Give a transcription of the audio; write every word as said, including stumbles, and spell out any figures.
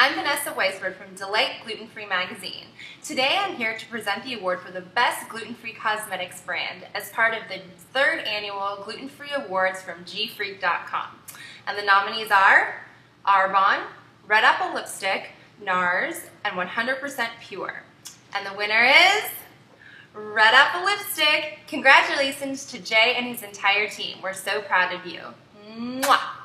I'm Vanessa Weisberg from Delight Gluten-Free Magazine. Today I'm here to present the award for the Best Gluten-Free Cosmetics brand as part of the third annual Gluten-Free Awards from G freak dot com. And the nominees are Arbonne, Red Apple Lipstick, NARS, and one hundred percent Pure. And the winner is Red Apple Lipstick. Congratulations to Jay and his entire team. We're so proud of you. Mwah!